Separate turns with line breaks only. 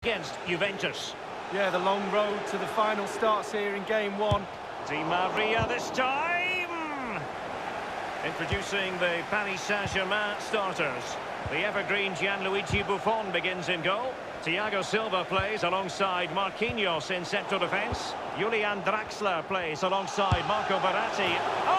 against Juventus.
Yeah, the long road to the final starts here in game one.
Di Maria this time! Introducing the Paris Saint-Germain starters. The evergreen Gianluigi Buffon begins in goal. Thiago Silva plays alongside Marquinhos in central defence. Julian Draxler plays alongside Marco Verratti.